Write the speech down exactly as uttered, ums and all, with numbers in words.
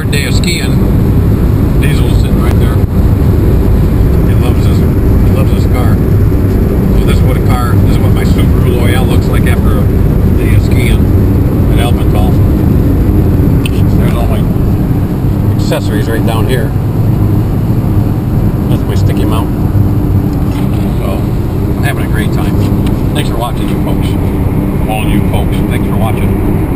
good day of skiing. Diesel's sitting right there. He loves this. He loves this car. So this is what a car. This is what my Subaru Loyale looks like after a day of skiing at Alpental. There's all my accessories right down here. That's my sticky mount. So I'm having a great time. Thanks for watching, you folks. All you folks. Thanks for watching.